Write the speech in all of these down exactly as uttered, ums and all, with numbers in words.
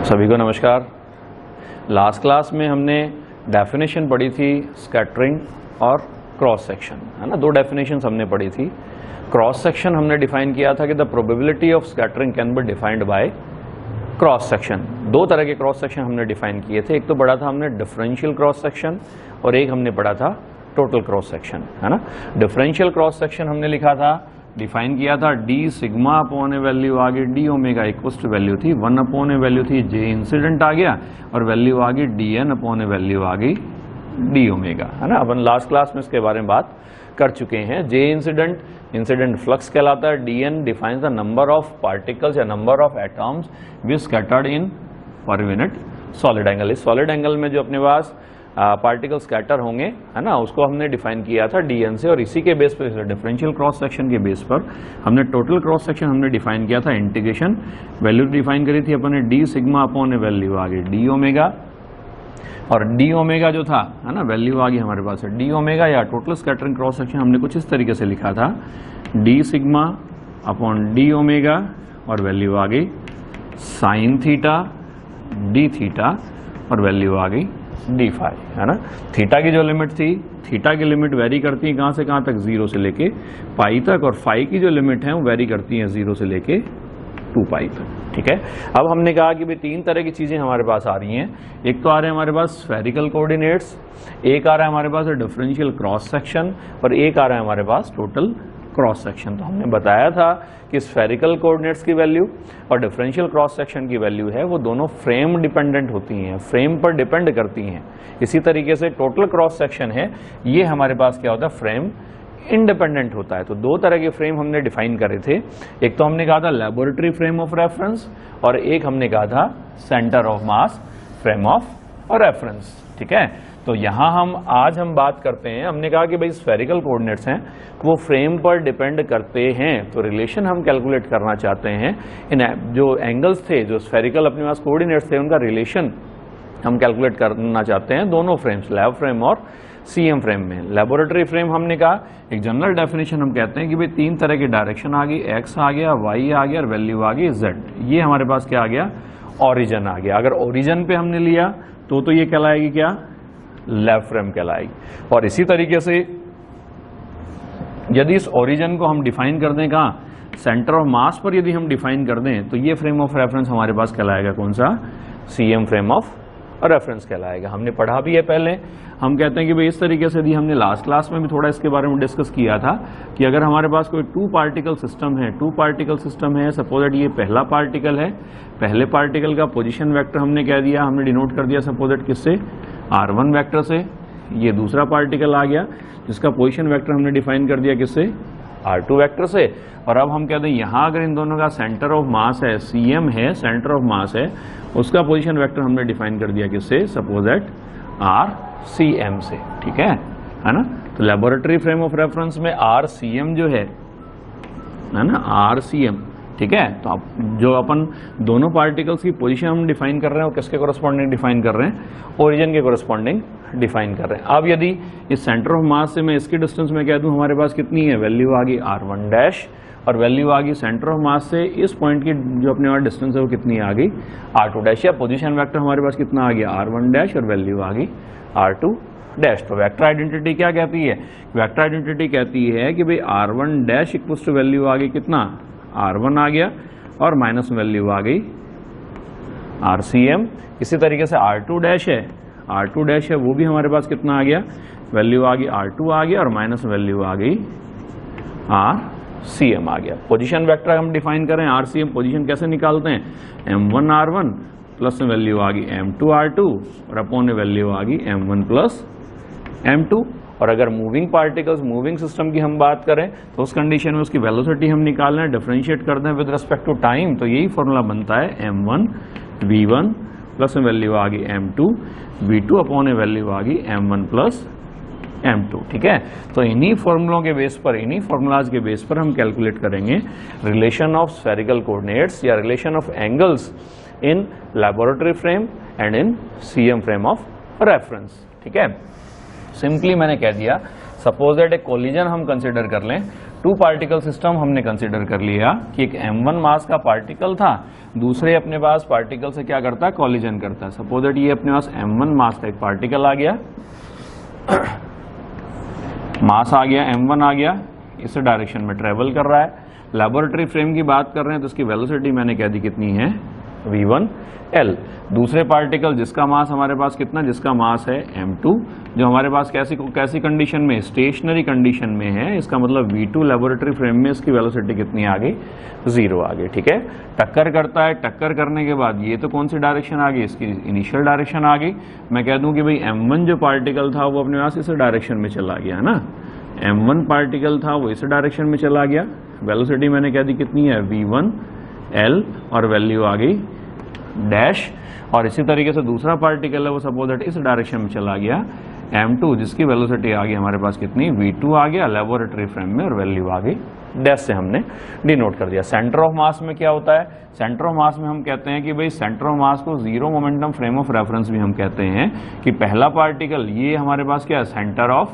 सभी को नमस्कार। लास्ट क्लास में हमने डेफिनेशन पढ़ी थी स्कैटरिंग और क्रॉस सेक्शन, है ना। दो डेफिनेशंस हमने पढ़ी थी। क्रॉस सेक्शन हमने डिफाइन किया था कि the probability of scattering can be defined by cross section. दो तरह के क्रॉस सेक्शन हमने डिफाइन किए थे। एक तो पढ़ा था हमने डिफरेंशियल क्रॉस सेक्शन और एक हमने पढ़ा था टोटल क्रॉस सेक्शन, है ना। डिफरेंशियल क्रॉस सेक्शन हमने लिखा था, डिफाइन किया था डी सिग्मा अपॉन ए वैल्यू आ गई D omega equals to value थी वन अपॉन ए वैल्यू थी जे इंसिडेंट आ गया और वैल्यू आ गई डी एन अपॉन ए वैल्यू आ गई डी ओमेगा, है ना। अपन लास्ट क्लास में इसके बारे में बात कर चुके हैं। जे इंसिडेंट इंसिडेंट फ्लक्स कहलाता है। D N defines the number of particles या number of atoms which scattered in per unit solid angle. इस सॉलिड एंगल में जो अपने पास पार्टिकल स्कैटर होंगे, है ना, उसको हमने डिफाइन किया था डी एन से। और इसी के बेस पर डिफरेंशियल क्रॉस सेक्शन के बेस पर हमने टोटल क्रॉस सेक्शन हमने डिफाइन किया था। इंटीग्रेशन वैल्यू डिफाइन करी थी अपन ने डी सिग्मा अपॉन ए वैल्यू आ गई डी ओमेगा, और डी ओमेगा जो था, है ना, वैल्यू आ गई हमारे पास है डी ओमेगा या टोटल स्कैटरिंग क्रॉस सेक्शन हमने कुछ इस तरीके से लिखा था D sigma upon D omega और वैल्यू आ गई साइन थीटा डी थीटा और वैल्यू आ गई डी फाई, है ना। थीटा की जो लिमिट थी, थीटा की लिमिट वेरी करती है कहाँ से कहाँ तक, जीरो से लेके पाई तक, और फाई की जो लिमिट है वो वेरी करती है जीरो से लेके टू पाई तक, ठीक है। अब हमने कहा कि भाई तीन तरह की चीजें हमारे पास आ रही हैं। एक तो आ रहे हैं हमारे पास स्फेरिकल कोऑर्डिनेट्स, एक आ रहा है हमारे पास डिफरेंशियल क्रॉस सेक्शन और एक आ रहा है हमारे पास टोटल क्रॉस सेक्शन। तो हमने बताया था कि स्फेरिकल कोऑर्डिनेट्स की वैल्यू और डिफरेंशियल क्रॉस सेक्शन की वैल्यू है वो दोनों फ्रेम डिपेंडेंट होती हैं, फ्रेम पर डिपेंड करती हैं। इसी तरीके से टोटल क्रॉस सेक्शन है, ये हमारे पास क्या होता है, फ्रेम इंडिपेंडेंट होता है। तो दो तरह के फ्रेम हमने डिफाइन करे थे। एक तो हमने कहा था लेबोरेटरी फ्रेम ऑफ रेफरेंस और एक हमने कहा था centre of mass frame of reference, ठीक है। तो यहाँ हम आज हम बात करते हैं, हमने कहा कि भाई स्फेरिकल कोऑर्डिनेट्स हैं वो फ्रेम पर डिपेंड करते हैं। तो रिलेशन हम कैलकुलेट करना चाहते हैं, इन जो एंगल्स थे, जो स्फेरिकल अपने पास कोऑर्डिनेट्स थे, उनका रिलेशन हम कैलकुलेट करना चाहते हैं दोनों फ्रेम्स, लैब फ्रेम और सीएम फ्रेम में। लेबोरेटरी फ्रेम हमने कहा, एक जनरल डेफिनेशन हम कहते हैं कि भाई तीन तरह की डायरेक्शन आ गई, एक्स आ गया, वाई आ गया और वैल्यू आ गई जेड। ये हमारे पास क्या आ गया, ओरिजिन आ गया। अगर ओरिजिन पे हमने लिया तो तो ये कहलाएगी क्या, लैब फ्रेम कहलाएगी। और इसी तरीके से यदि इस ओरिजिन को हम डिफाइन कर दें कहाँ, सेंटर ऑफ मास पर यदि हम डिफाइन कर दें तो ये फ्रेम ऑफ रेफरेंस हमारे पास कहलाएगा कौन सा, सीएम फ्रेम ऑफ रेफरेंस कहलाएगा। हमने पढ़ा भी है पहले। हम कहते हैं कि भाई इस तरीके से भी हमने लास्ट क्लास में भी थोड़ा इसके बारे में डिस्कस किया था कि अगर हमारे पास कोई टू पार्टिकल सिस्टम है, टू पार्टिकल सिस्टम है, सपोज दैट ये पहला पार्टिकल है, पहले पार्टिकल का पोजीशन वेक्टर हमने कह दिया, हमने डिनोट कर दिया सपोज दैट किससे, आर वन वेक्टर से। ये दूसरा पार्टिकल आ गया जिसका पोजीशन वेक्टर हमने डिफाइन कर दिया किससे, आर टू वेक्टर से। और अब हम कहते हैं यहाँ अगर इन दोनों का सेंटर ऑफ मास है, सीएम है, सेंटर ऑफ मास है, उसका पोजीशन वेक्टर हमने डिफाइन कर दिया किससे, suppose that R C M से, ठीक है, है ना। तो लेबोरेटरी फ्रेम ऑफ रेफरेंस में आर सी एम जो है, है ना, आर सी एम, ठीक है। तो अब जो अपन दोनों पार्टिकल्स की पोजीशन हम डिफाइन कर रहे हैं वो किसके कोरस्पॉन्डिंग डिफाइन कर रहे हैं, ओरिजिन के कोरस्पॉन्डिंग डिफाइन कर रहे हैं। अब यदि इस सेंटर ऑफ मास से मैं इसकी डिस्टेंस में कह दूं हमारे पास कितनी है, वैल्यू आ गई आर वन डैश और वैल्यू आ गई सेंटर ऑफ मास से इस पॉइंट की जो अपने पास डिस्टेंस है वो कितनी आ गई, आर टू डैश, या पोजीशन वेक्टर हमारे पास कितना आ गया, आर वन डैश और वैल्यू आ गई आर टू डैश। तो वेक्टर आइडेंटिटी क्या कहती है, वेक्टर आइडेंटिटी कहती है कि भाई R one dash equals to value आ गई कितना, आर वन आ गया और माइनस वैल्यू आ गई आर सी एम। इसी तरीके से आर टू डैश है, आर टू डैश है वो भी हमारे पास कितना आ गया, वैल्यू आ गई आर टू आ गया और माइनस वैल्यू आ गई आर सी एम आ गया। पोजीशन वेक्टर हम डिफाइन करें, आर सी एम पोजीशन कैसे निकालते हैं, M one R one plus में वैल्यू आ गई एम टू आर टू और अपॉन में वैल्यू आ गई M one plus M two. और अगर मूविंग पार्टिकल्स, मूविंग सिस्टम की हम बात करें तो उस कंडीशन में उसकी वेलोसिटी हम निकालना है, डिफरेंशिएट करते हैं विद रिस्पेक्ट टू टाइम, तो यही फॉर्मूला बनता है M one V one plus में वैल्यू आ गई M two V two upon में वैल्यू आ गई M one plus M two, ठीक है। तो इन्हीं फॉर्मूलों के बेस पर, इन्हीं फॉर्मूलाज के बेस पर हम कैलकुलेट करेंगे रिलेशन ऑफ स्फेरिकल कोऑर्डिनेट्स या relation of angles in laboratory frame and in CM frame of reference, ठीक है। सिंपली मैंने कह दिया, सपोज दैट ए कोलिजन हम कंसिडर कर लें टू पार्टिकल सिस्टम हमने कंसिडर कर लिया कि एक एम वन मास का पार्टिकल था, दूसरे अपने पास पार्टिकल से क्या करता है, कॉलिजन करता है। सपोज दैट ये अपने पास एम वन मास का एक पार्टिकल आ गया, मास आ गया, एम वन आ गया, इस डायरेक्शन में ट्रेवल कर रहा है। लैबोरेटरी फ्रेम की बात कर रहे हैं तो उसकी वेलोसिटी मैंने कह दी कितनी है, वी वन एल। दूसरे पार्टिकल जिसका मास हमारे पास कितना, जिसका मास है एम टू, जो हमारे पास कैसी कैसी कंडीशन में, स्टेशनरी कंडीशन में है, इसका मतलब वी टू लैबोरेटरी फ्रेम में इसकी वेलोसिटी कितनी आ गई, जीरो आ गई। ठीक है, टक्कर करता है, टक्कर करने के बाद ये तो कौन सी डायरेक्शन आ गई, इसकी इनिशियल डायरेक्शन आ गई। मैं कह दूं कि भाई एम वन जो पार्टिकल था वो अपने पास इस डायरेक्शन में चला गया है ना, एम वन पार्टिकल था वो इस डायरेक्शन में चला गया। वेलोसिटी मैंने कह दी कितनी है, वी वन एल, और वैल्यू आ गई डैश। और इसी तरीके से दूसरा पार्टिकल है वो सपोज दैट इस डायरेक्शन में चला गया, एम टू, जिसकी वेलोसिटी आ गई हमारे पास कितनी, वी टू आ गया लेबोरेटरी फ्रेम में, और वैल्यू आ गई डैश से हमने डिनोट कर दिया। सेंटर ऑफ मास में क्या होता है, सेंटर ऑफ मास में हम कहते हैं कि भाई सेंटर ऑफ मास को zero momentum frame of reference भी हम कहते हैं, कि पहला पार्टिकल ये हमारे पास क्या है, सेंटर ऑफ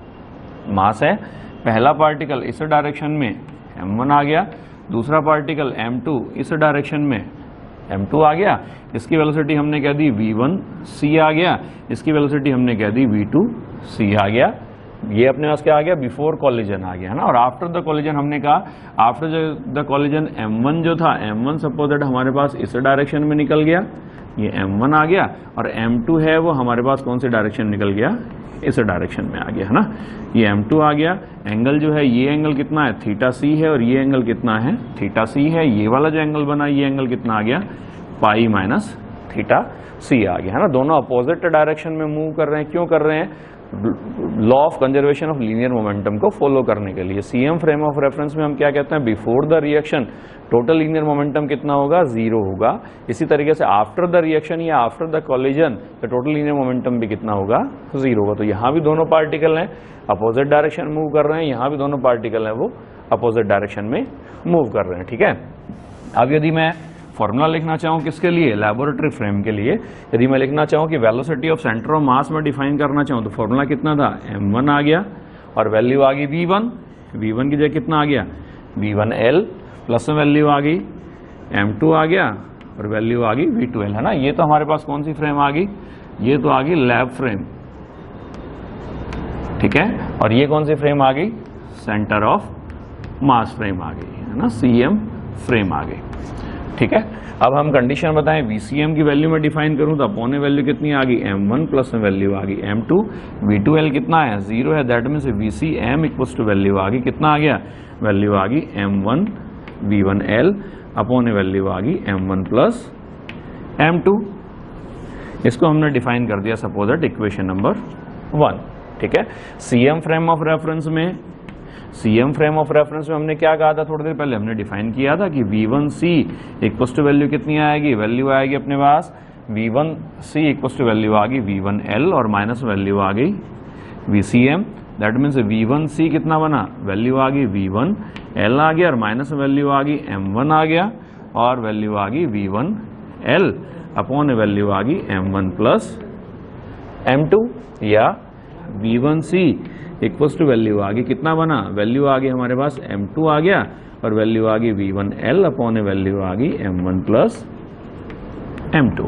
मास है, पहला पार्टिकल इस डायरेक्शन में एम वन आ गया, दूसरा पार्टिकल एम टू इस डायरेक्शन में एम टू आ गया, इसकी वेलोसिटी हमने कह दी वी वन सी आ गया, इसकी वेलोसिटी हमने कह दी वी टू सी आ गया। ये अपने पास क्या आ गया, बिफोर कॉलिजन आ गया है ना। और आफ्टर द कॉलिजन हमने कहा, after the collision M one जो था, एम वन सपोज दैट हमारे पास इस डायरेक्शन में निकल गया, ये एम वन आ गया, और एम टू है वो हमारे पास कौन से डायरेक्शन निकल गया, इस डायरेक्शन में आ गया है ना। ये एम टू आ गया, एंगल जो है ये एंगल कितना है, थीटा सी है, और ये एंगल कितना है, थीटा सी है। ये वाला जो एंगल बना ये एंगल कितना आ गया, पाई माइनस थीटा सी आ गया है ना। दोनों अपोजिट डायरेक्शन में मूव कर रहे हैं, क्यों कर रहे हैं, law of conservation of linear momentum को फॉलो करने के लिए। सीएम फ्रेम ऑफ रेफरेंस में हम क्या कहते हैं, before the reaction total linear momentum कितना होगा, जीरो होगा। इसी तरीके से आफ्टर द रिएक्शन या आफ्टर द कॉलिजन तो टोटल लीनियर मोमेंटम भी कितना होगा, जीरो होगा। तो यहाँ भी दोनों पार्टिकल हैं अपोजिट डायरेक्शन मूव कर रहे हैं, यहाँ भी दोनों पार्टिकल हैं वो अपोजिट डायरेक्शन में मूव कर रहे हैं। ठीक है, अब यदि मैं फॉर्मूला लिखना चाहूँ किसके लिए, लैबोरेटरी फ्रेम के लिए, यदि मैं लिखना चाहूँ कि velocity of centre of mass में डिफाइन करना चाहूँ तो फॉर्मूला कितना था, एम वन आ गया, और वैल्यू आ गई वी वन, वी वन की जगह कितना आ गया, वी वन एल, प्लस में वैल्यू आ गई एम टू आ गया, और वैल्यू आ गई वी टू एल है ना। ये तो हमारे पास कौन सी फ्रेम आ गई, ये तो आ गई लैब फ्रेम। ठीक है, और ये कौन सी फ्रेम आ गई, सेंटर ऑफ मास फ्रेम आ गई है ना, सीएम फ्रेम आ गई। ठीक है, अब हम कंडीशन बताएं, वीसीएम की वैल्यू में डिफाइन करूं तो अपॉन वैल्यू कितनी आ गई, एम वन, प्लस में वैल्यू आ गई M two, V two L कितना है, जीरो है, that means VCM equals to value आ गई कितना आ गया, वैल्यू आ गई M one V one L, upon value आ गई M one plus M two. इसको हमने डिफाइन कर दिया suppose that equation number one. ठीक है, सीएम फ्रेम ऑफ रेफरेंस में सीएम फ्रेम ऑफ रेफरेंस में हमने क्या कहा था, थोड़ी देर पहले हमने डिफाइन किया था कि V one C equals to value कितनी आएगी, वैल्यू आएगी अपने पास V one C equals to value आ गई वी वन एल, और माइनस वैल्यू आ गई VCM, that means V one C कितना बना, वैल्यू आ गई वी वन एल आ गया, और माइनस वैल्यू आ गई एम वन आ गया, और वैल्यू आ गई V one L, upon value आ गई M one plus M two, या V one C equals to value आ गई कितना बना, वैल्यू आ गई हमारे पास एम टू आ गया, और वैल्यू आ गई V one L, upon value आ गई M one plus M two.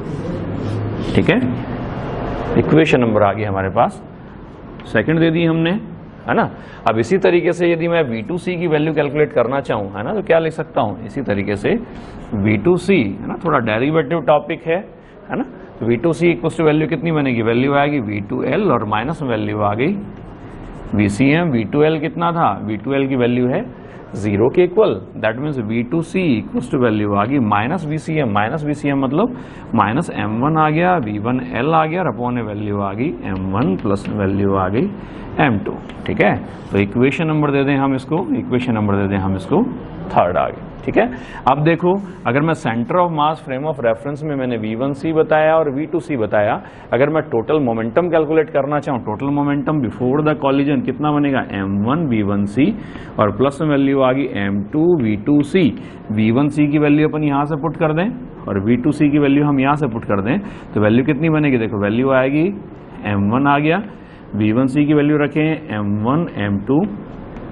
ठीक है, इक्वेशन नंबर आ गई हमारे पास, सेकंड दे दी हमने है ना। अब इसी तरीके से यदि मैं वी टू सी की वैल्यू कैलकुलेट करना चाहूँ है ना, तो क्या लिख सकता हूँ, इसी तरीके से वी टू सी है ना, थोड़ा डेरिवेटिव टॉपिक है है ना। तो V two C equals to value कितनी बनेगी, वैल्यू आएगी वी टू एल, और माइनस वैल्यू आ गई V C M. V two L कितना था, वी टू एल की वैल्यू है जीरो के equal, that means V two C equals to value आ गई minus V C M, minus V C M मतलब माइनस एम वन आ गया, वी वन एल आ गया, और अपॉन वैल्यू आ गई एम वन प्लस वैल्यू आ गई एम टू। ठीक है, तो इक्वेशन नंबर दे दें हम इसको, इक्वेशन नंबर दे दें हम इसको थर्ड आ गई। ठीक है, अब देखो अगर मैं centre of mass frame of reference में मैंने वी वन सी बताया और वी टू सी बताया, अगर मैं टोटल मोमेंटम कैलकुलेट करना चाहूँ, total momentum before the collision कितना बनेगा, M one V one C, और प्लस में वैल्यू आ गई M two V two C. V one C की वैल्यू अपन यहाँ से पुट कर दें और वी टू सी की वैल्यू हम यहाँ से पुट कर दें, तो वैल्यू कितनी बनेगी, देखो वैल्यू आएगी एम वन आ गया, वी वन सी की वैल्यू रखें M one M two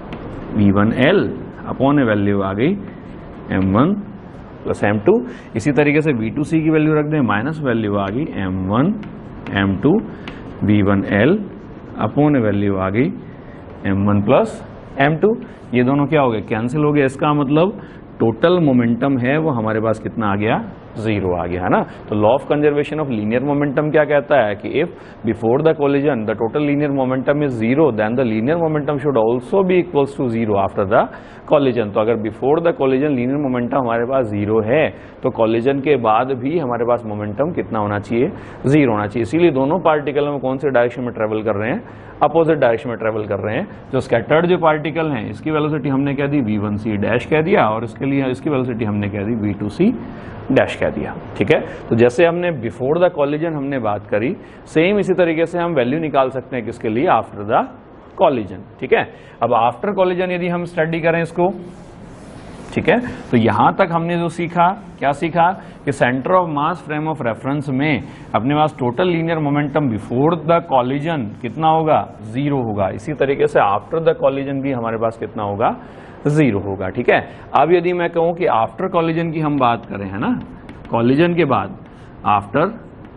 V one L upon ए वैल्यू आ गई M one plus M two. इसी तरीके से वी टू सी की वैल्यू रख दें, माइनस वैल्यू आ गई M one M two, V one L upon ए वैल्यू आ गई M one plus M two. ये दोनों क्या हो गए, कैंसिल हो गया। इसका मतलब टोटल मोमेंटम है वो हमारे पास कितना आ गया, जीरो आ गया, है ना। तो law of conservation of linear momentum क्या कहता है कि if before the collision the total linear momentum is zero then the linear momentum should also be equals to zero after the collision. तो अगर before the collision linear momentum हमारे पास zero है तो कोलिजन के बाद भी हमारे पास मोमेंटम कितना होना चाहिए, जीरो होना चाहिए। इसीलिए दोनों पार्टिकल में कौन से डायरेक्शन में ट्रेवल कर रहे हैं, अपोजिट डायरेक्शन में ट्रेवल कर रहे हैं। जो स्कैटर्ड जो पार्टिकल हैं इसकी वेलोसिटी हमने कह दी वी वन सी डैश कह दिया, और इसके लिए इसकी वेलोसिटी हमने कह दी वी टू सी डैश कह दिया, ठीक है। तो जैसे हमने बिफोर द कॉलिजन हमने बात करी, सेम इसी तरीके से हम वैल्यू निकाल सकते हैं किसके लिए, आफ्टर द कॉलिजन, ठीक है। अब आफ्टर कॉलिजन यदि हम स्टडी करें इसको, ठीक है, तो यहां तक हमने जो सीखा, क्या सीखा कि centre of mass frame of reference में अपने पास total linear momentum before the collision कितना होगा, जीरो होगा। इसी तरीके से आफ्टर द कॉलिजन भी हमारे पास कितना होगा, जीरो होगा, ठीक है। अब यदि मैं कहूं कि आफ्टर कॉलिजन की हम बात करें, है ना, कॉलिजन के बाद आफ्टर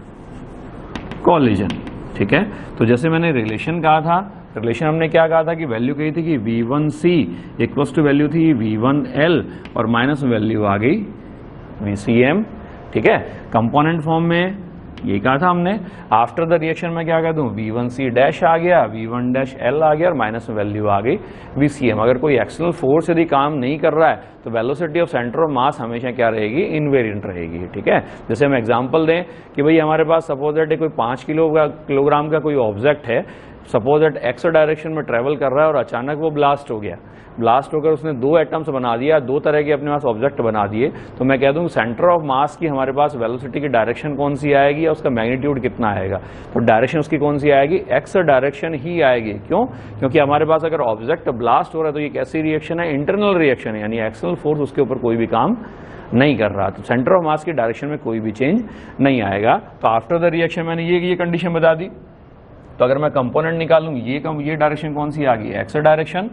कॉलिजन, ठीक है, तो जैसे मैंने रिलेशन कहा था, रिलेशन हमने क्या कहा था कि वैल्यू कही थी कि V one C equals to value थी वी वन एल और माइनस वैल्यू आ गई वी सी एम, ठीक है। कंपोनेंट फॉर्म में ये कहा था हमने। आफ्टर द रिएक्शन में क्या कह दूं, वी वन सी डैश आ गया, वी वन डैश एल आ गया और माइनस वैल्यू आ गई वी सी एम। अगर कोई एक्सटर्नल फोर्स यदि काम नहीं कर रहा है तो velocity of centre of mass हमेशा क्या रहेगी, इनवेरिएंट रहेगी, ठीक है। जैसे हम एग्जांपल दें कि भाई हमारे पास सपोज दैट कोई पांच किलो का किलोग्राम का कोई ऑब्जेक्ट है, सपोज दैट एक्स डायरेक्शन में ट्रेवल कर रहा है और अचानक वो ब्लास्ट हो गया, ब्लास्ट होकर उसने दो एटम्स बना दिया, दो तरह के अपने पास ऑब्जेक्ट बना दिए, तो मैं कह दूं सेंटर ऑफ मास की हमारे पास वेलोसिटी की डायरेक्शन कौन सी आएगी और उसका मैग्नीट्यूड कितना आएगा। तो डायरेक्शन उसकी कौन सी आएगी, एक्स डायरेक्शन ही आएगी। क्यों, क्योंकि हमारे पास अगर ऑब्जेक्ट ब्लास्ट हो रहा है तो ये कैसी रिएक्शन है, इंटरनल रिएक्शन है, यानी एक्सटर्नल फोर्स उसके ऊपर कोई भी काम नहीं कर रहा, तो सेंटर ऑफ मास की डायरेक्शन में कोई भी चेंज नहीं आएगा। तो आफ्टर द रिएक्शन मैंने ये ये कंडीशन बता दी। तो अगर मैं कंपोनेंट निकालूं, ये कम ये डायरेक्शन कौन सी आ गई, एक्स डायरेक्शन,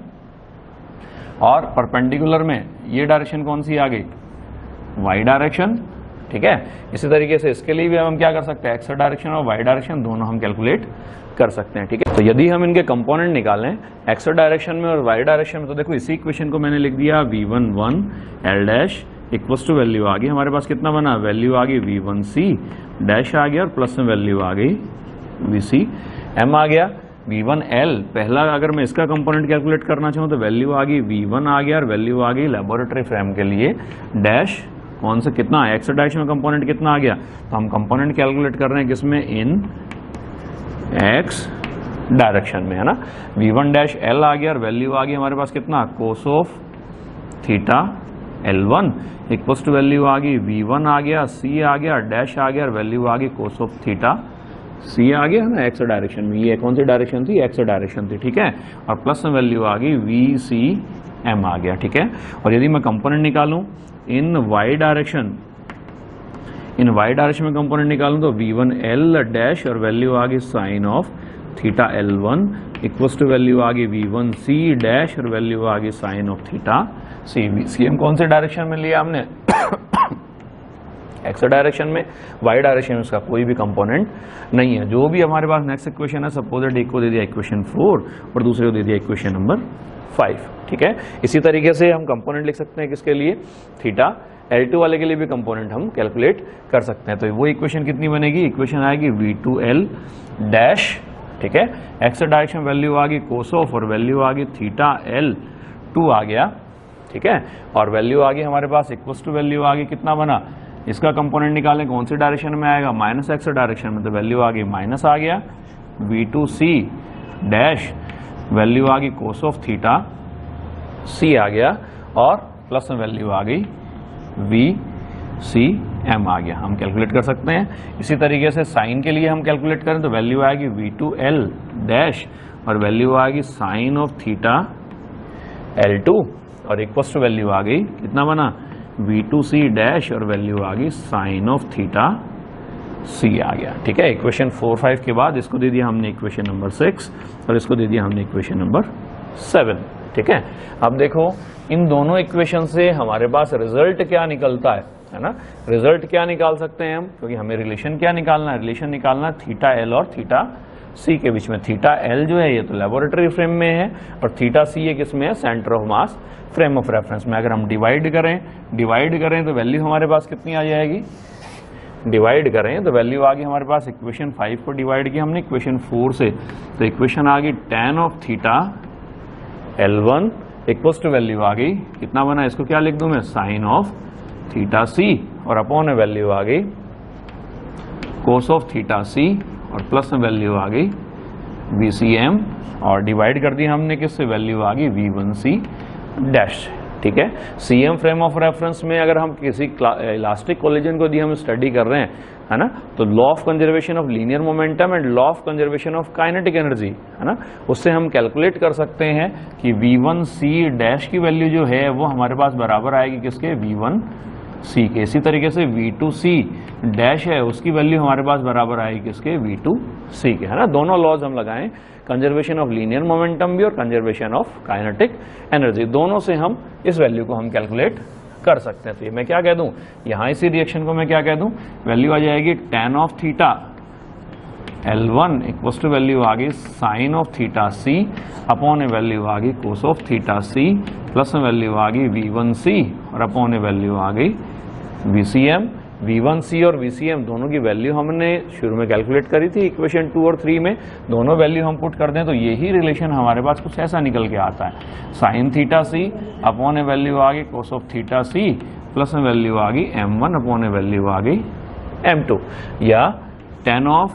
और परपेंडिकुलर में ये डायरेक्शन कौन सी आ गई, वाई डायरेक्शन, ठीक है। इसी तरीके से इसके लिए भी हम क्या कर सकते हैं, एक्स डायरेक्शन और वाई डायरेक्शन दोनों हम कैलकुलेट कर सकते हैं, ठीक है। तो यदि हम इनके कंपोनेंट निकालें एक्स डायरेक्शन में और वाई डायरेक्शन में, तो देखो इसी इक्वेशन को मैंने लिख दिया V one one L dash equals to value आ गई, हमारे पास कितना बना, वैल्यू आ गई वी वन सी डैश आ गया और प्लस में वैल्यू आ गई वी सी एम आ गया। वी वन एल पहला अगर मैं इसका कंपोनेंट कैलकुलेट करना चाहूँ तो वैल्यू आ गई वी वन आ गया और वैल्यू आ गई लेबोरेटरी फ्रेम के लिए डैश कौन सा कितना, एक्स डैश में कंपोनेंट कितना आ गया, तो हम कंपोनेंट कैलकुलेट कर रहे हैं किसमें, इन एक्स डायरेक्शन में, है ना। वी वन डैश एल आ गया और वैल्यू आ गई हमारे पास कितना, cos of theta L one equals to value आ गई वी वन आ गया, सी आ गया, डैश आ गया और वैल्यू आ गई कोस ऑफ थीटा सी आ गया, है ना, एक्स डायरेक्शन में। ये कौन सी डायरेक्शन थी, एक्स डायरेक्शन थी, ठीक है। और प्लस में वैल्यू आ गई वी सी एम आ गया, ठीक है। और यदि मैं कंपोनेंट निकालूं in Y direction, in Y direction में कंपोनेंट निकालूं तो वी वन एल डैश और वैल्यू आ गई sine of theta L one equals to value आ गई वी वन सी डैश और वैल्यू आ गई sine of theta C. V C M कौन से डायरेक्शन में लिया हमने, एक्स डायरेक्शन में, वाई डायरेक्शन में उसका कोई भी कंपोनेंट नहीं है। जो भी हमारे पास नेक्स्ट इक्वेशन है, सपोज दैट एक को दे दिया इक्वेशन फोर और दूसरे को दे दिया इक्वेशन नंबर फाइव, ठीक है। इसी तरीके से हम कंपोनेंट लिख सकते हैं किसके लिए, थीटा एल टू वाले के लिए भी कंपोनेंट हम कैलकुलेट कर सकते हैं। तो वो इक्वेशन कितनी बनेगी, इक्वेशन आएगी वी टू एल डैश, ठीक है, एक्स डायरेक्शन वैल्यू आ गई कोस ऑफ और वैल्यू आ गई थीटा एल टू आ गया, ठीक है। और वैल्यू आ गई हमारे पास इक्वल्स टू वैल्यू आ गई कितना बना, इसका कंपोनेंट निकालें कौन सी डायरेक्शन में आएगा, माइनस एक्स डायरेक्शन में, तो वैल्यू आ गई माइनस आ गया V two C dash, value आ गई कोस ऑफ थीटा सी आ गया और प्लस में वैल्यू आ गई वी सी एम आ गया। हम कैलकुलेट कर सकते हैं। इसी तरीके से साइन के लिए हम कैलकुलेट करें तो वैल्यू आएगी वी टू एल डैश और वैल्यू आएगी sine of theta L two और इक्वल्स टू वैल्यू आ गई कितना बना, वी टू सी डैश और वैल्यू आ गई साइन ऑफ थीटा सी आ गया, ठीक है। इक्वेशन फोर फाइव के बाद इसको दे दिया हमने इक्वेशन नंबर सिक्स और इसको दे दिया हमने इक्वेशन नंबर सेवन। ठीक है। अब देखो इन दोनों इक्वेशन से हमारे पास रिजल्ट क्या निकलता है, है ना। रिजल्ट क्या निकाल सकते हैं हम, क्योंकि हमें रिलेशन क्या निकालना है, रिलेशन निकालना है थीटा एल और थीटा सी के बीच में। थीटा एल जो है ये तो लेबोरेटरी फ्रेम में है और थीटा सी ये किस में है, centre of mass frame of reference में। अगर हम डिवाइड करें डिवाइड करें तो वैल्यू हमारे पास कितनी आ जाएगी, डिवाइड करें तो वैल्यू आ गई हमारे पास, इक्वेशन फाइव को डिवाइड किया हमने इक्वेशन फोर से, तो इक्वेशन आ गई tan of theta L one equals to value आ गई कितना बना, इसको क्या लिख दूं मैं, साइन ऑफ थीटा सी, और अपॉन में वैल्यू आ गई कोस ऑफ थीटा सी, और प्लस में वैल्यू आ गई वी सी एम, और डिवाइड कर दिया हमने किससे, वैल्यू आ गई वी वन सी डैश। ठीक है। सीएम फ्रेम ऑफ रेफरेंस में अगर हम किसी इलास्टिक कोलिजन को दिए हम स्टडी कर रहे हैं, है ना, तो law of conservation of linear momentum and law of conservation of kinetic energy, है ना, उससे हम कैलकुलेट कर सकते हैं कि वी वन सी डैश की वैल्यू जो है वो हमारे पास बराबर आएगी किसके, वी वन सी के। इसी तरीके से वी टू सी डैश है उसकी वैल्यू हमारे पास बराबर आएगी किसके, वी टू सी के, है ना। दोनों लॉज हम लगाएं, कंजर्वेशन ऑफ लीनियर मोमेंटम भी और कंजर्वेशन ऑफ काइनेटिक एनर्जी, दोनों से हम इस वैल्यू को हम कैलकुलेट कर सकते हैं। तो ये मैं क्या कह दूं, यहां इसी रिएक्शन को मैं क्या कह दूं, वैल्यू आ जाएगी tan of theta L one equal to value आ गई sine of theta C upon A value आ गई cos of theta C, plus में वैल्यू आ गई वी वन सी और अपॉन ए वैल्यू आ गई V C M. V one C और वी सी एम दोनों की वैल्यू हमने शुरू में कैलकुलेट करी थी इक्वेशन टू और थ्री में, दोनों वैल्यू हम पुट कर दें तो यही रिलेशन हमारे पास कुछ ऐसा निकल के आता है, साइन थीटा सी अपॉन ए वैल्यू आ गई cos of theta C, plus में वैल्यू आ गई एम वन अपॉन ए वैल्यू आ गई एम टू, या tan of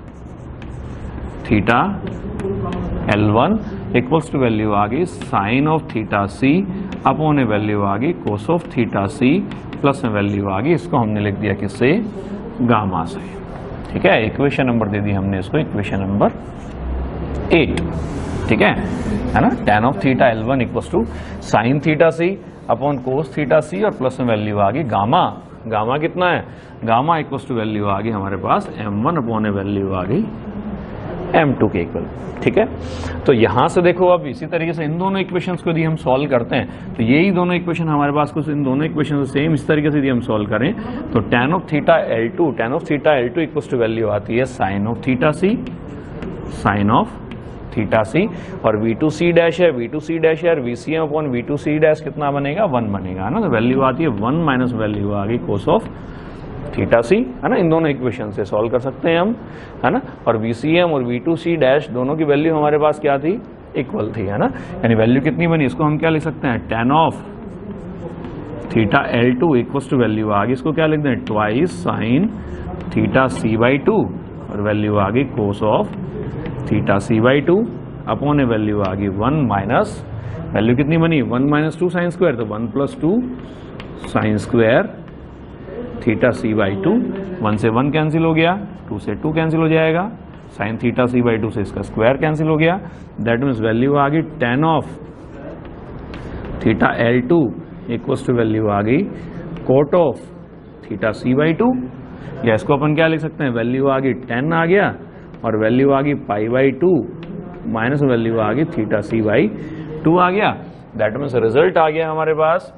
theta L one equals to value आ गई sine of theta C upon A value आ गई cos of theta C, plus में वैल्यू आ गई, इसको हमने लिख दिया किससे, गामा से। ठीक है, इक्वेशन नंबर दे दी हमने इसको, इक्वेशन नंबर एट। ठीक है है ना, tan of theta L one equals to sine theta C upon cos theta C और प्लस में वैल्यू आ गई गामा। गामा कितना है, गामा इक्वल्स टू वैल्यू आ गई हमारे पास एम वन अपॉन ए वैल्यू आ गई एम टू के इक्वल। ठीक है, तो यहां से देखो अब इसी तरीके से इन दोनों इक्वेशंस को यदि हम सॉल्व करते हैं तो यही दोनों इक्वेशन हमारे पास कुछ इन दोनों इक्वेशन सेम इस तरीके से यदि हम सॉल्व करें तो tan of theta L two tan of theta L two equals to value आती है sine of theta C sine of theta C, और वी टू सी डैश है वी टू सी डैश है और V C M upon V two C dash कितना बनेगा, one बनेगा ना, तो वैल्यू आती है वन माइनस वैल्यू आ गई कोस ऑफ थीटा सी, है ना। इन दोनों इक्वेशन से सॉल्व कर सकते हैं हम, है ना, और वी सी एम और वी टू सी डैश दोनों की वैल्यू हमारे पास क्या थी, इक्वल थी, है ना, यानी वैल्यू कितनी बनी, इसको हम क्या लिख सकते हैं, tan of theta L two equal to value आ गई, इसको क्या लिख दें, twice sine theta C by two, और वैल्यू आ गई cos of theta C by two upon A value आ गई वन माइनस, वैल्यू कितनी बनी, one minus two sine square, तो one plus two sine square theta C by two, one से one cancel हो गया, टू से टू कैंसिल हो जाएगा, sine theta C by two से इसका स्क्वायर कैंसिल हो गया, दैट मीन्स वैल्यू आ गई tan of theta L two equals to value आ गई cot of theta C by two, या इसको अपन क्या लिख सकते हैं, वैल्यू आ गई टेन आ गया और वैल्यू आ गई pi by two minus value आ गई थीटा सी बाई टू आ गया, दैट मीन्स रिजल्ट आ गया हमारे पास।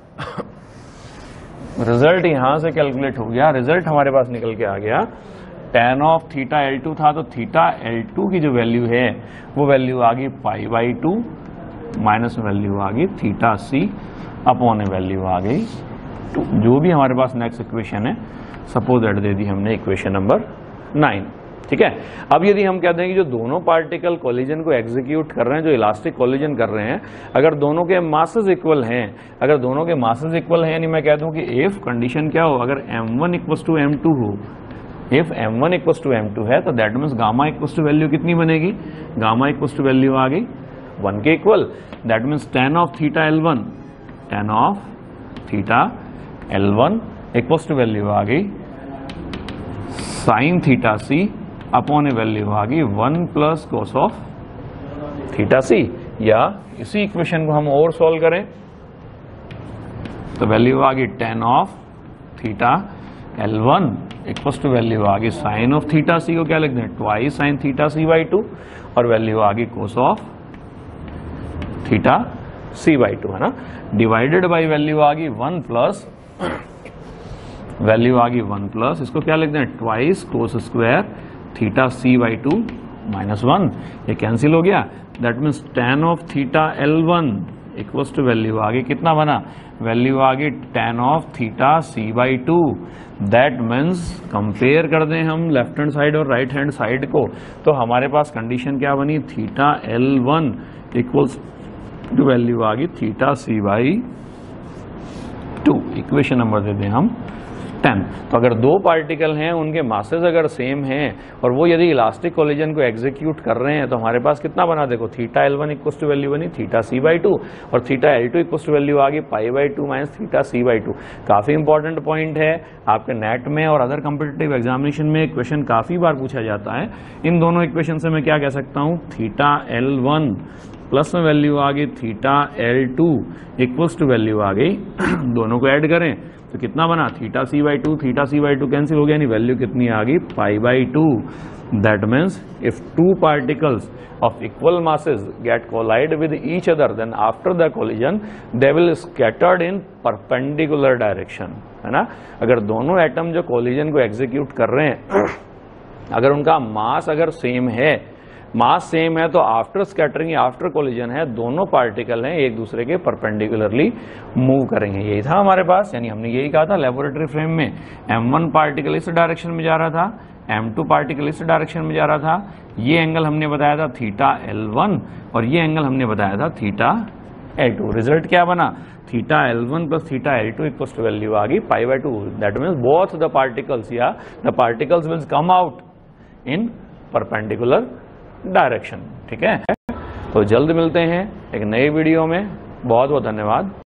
रिजल्ट यहां से कैलकुलेट हो गया, रिजल्ट हमारे पास निकल के आ गया tan of theta L two था, तो थीटा एल टू की जो वैल्यू है वो वैल्यू आ गई pi by two minus value आ गई थीटा सी अपॉन ए वैल्यू आ गई टू, जो भी हमारे पास नेक्स्ट इक्वेशन है सपोज दैट दे दी हमने इक्वेशन नंबर नाइन। ठीक है, अब यदि हम कहते हैं कि जो दोनों पार्टिकल कोलिजन को एग्जीक्यूट कर रहे हैं, जो इलास्टिक कोलिजन कर रहे हैं, अगर दोनों के मासेस इक्वल हैं, अगर दोनों के मासेस इक्वल हैं, यानी मैं कह दूं कि इफ कंडीशन क्या हो, अगर M one equals to M two हो, if M one equals to M two है तो that means gamma equals to value कितनी बनेगी, गामा इक्वल्स टू वैल्यू आ गई वन के equal, that means tan of theta L one tan of theta L one equals to value आ गई sine theta C upon ए value आ गई one plus cos of theta C, या इसी equation को हम और सॉल्व करें तो वैल्यू आ गई tan of theta L one equals to value आ गई साइन ऑफ थीटा सी को क्या लिख दें, twice sine theta C by two, और वैल्यू आ गई cos of theta C by two, है ना, डिवाइडेड बाई वैल्यू आ गई वन प्लस, वैल्यू आ गई वन प्लस, इसको क्या लिखते हैं, twice cos square theta C by two minus one, ये कैंसिल हो गया, that means tan of theta L one equals to value आ गई, कितना बना, वैल्यू आ गई tan of theta C by two, that means compare कर दें हम लेफ्ट हैंड साइड और राइट हैंड साइड को, तो हमारे पास कंडीशन क्या बनी, theta L one equals to value आ गई theta C by two, equation number दे दें हम टेन। तो अगर दो पार्टिकल हैं, उनके मासेस अगर सेम हैं और वो यदि इलास्टिक कोलिजन को एग्जीक्यूट कर रहे हैं, तो हमारे पास कितना बना, देखो theta L one equals to value बनी थीटा सी बाई टू और theta L two equals to value आ गई pi by two minus theta C by two. काफी इंपॉर्टेंट पॉइंट है, आपके नेट में और अदर कॉम्पिटिटिव एग्जामिनेशन में क्वेश्चन काफी बार पूछा जाता है। इन दोनों इक्वेशन से मैं क्या कह सकता हूँ, थीटा एल वन प्लस में वैल्यू आ गई theta L two equals to value आ गई, दोनों को ऐड करें तो कितना बना, theta C by two, theta C by two cancel हो गया, नहीं वैल्यू कितनी आ गई, pi by two. That means if two particles of equal masses get collide with each other, then after the collision they will scattered in perpendicular direction, है ना। अगर दोनों एटम जो कोलिजन को एग्जीक्यूट कर रहे हैं, अगर उनका मास अगर सेम है, मास सेम है, तो आफ्टर स्कैटरिंग या आफ्टर कोलिजन है, दोनों पार्टिकल हैं एक दूसरे के परपेंडिकुलरली मूव करेंगे। यही था हमारे पास, यानी हमने यही कहा था लेबोरेटरी फ्रेम में, एम वन पार्टिकल इस डायरेक्शन में जा रहा था, एम टू पार्टिकल इस डायरेक्शन में जा रहा था, ये एंगल हमने बताया था थीटा एल वन और ये एंगल हमने बताया था थीटा एल टू। रिजल्ट क्या बना, theta L one plus theta L two equals to value आ गई pi by two. That means both the particles या the particles will come out in perpendicular direction. ठीक है, तो जल्द मिलते हैं एक नए वीडियो में। बहुत बहुत धन्यवाद।